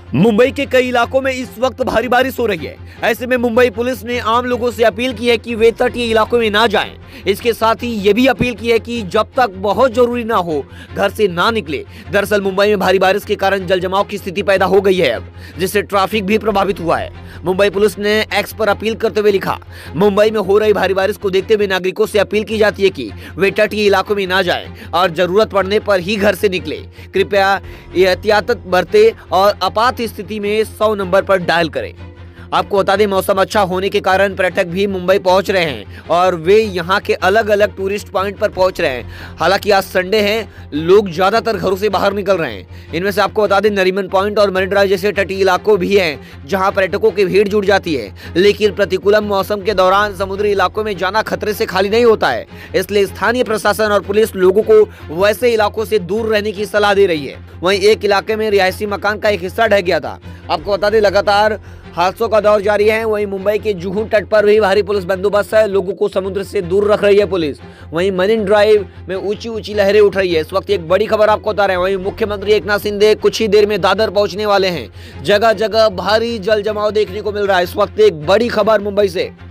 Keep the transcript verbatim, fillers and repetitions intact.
मुंबई के कई इलाकों में इस वक्त भारी बारिश हो रही है। ऐसे में मुंबई पुलिस ने आम लोगों से अपील की है कि वे तटीय इलाकों में ना जाएं। इसके साथ ही ये भी अपील की है कि जब तक बहुत जरूरी ना हो घर से ना निकले। दरअसल मुंबई में भारी बारिश के कारण जल जमाव की स्थिति पैदा हो गई है अब, जिससे ट्रैफिक भी प्रभावित हुआ है। मुंबई पुलिस ने एक्स पर अपील करते हुए लिखा, मुंबई में हो रही भारी बारिश को देखते हुए नागरिकों से अपील की जाती है कि वे तटीय इलाकों में ना जाएं और जरूरत पड़ने पर ही घर से निकले। कृपया एहतियात बरतें और आपात स्थिति में सौ नंबर पर डायल करें। आपको बता दें, मौसम अच्छा होने के कारण पर्यटक भी मुंबई पहुंच रहे हैं और वे यहां के अलग अलग टूरिस्ट पॉइंट पर पहुंच रहे हैं। हालांकि आज संडे है, लोग ज्यादातर घरों से बाहर निकल रहे हैं। इनमें से आपको बता दें, नरीमन पॉइंट और मरीन ड्राइव जैसे तटीय इलाकों भी हैं जहां पर्यटकों की भीड़ जुट जाती है। लेकिन प्रतिकूल मौसम के दौरान समुद्री इलाकों में जाना खतरे से खाली नहीं होता है, इसलिए स्थानीय प्रशासन और पुलिस लोगों को वैसे इलाकों से दूर रहने की सलाह दे रही है। वहीं एक इलाके में रिहायशी मकान का एक हिस्सा ढह गया था। आपको बता दें, लगातार हादसों का दौर जारी है। वहीं मुंबई के जुहू तट पर भी भारी पुलिस बंदोबस्त है, लोगों को समुद्र से दूर रख रही है पुलिस। वहीं मरीन ड्राइव में ऊंची ऊंची लहरें उठ रही है। इस वक्त एक बड़ी खबर आपको बता रहे हैं, वहीं मुख्यमंत्री एकनाथ शिंदे कुछ ही देर में दादर पहुंचने वाले हैं। जगह जगह भारी जल जमाव देखने को मिल रहा है। इस वक्त एक बड़ी खबर मुंबई से।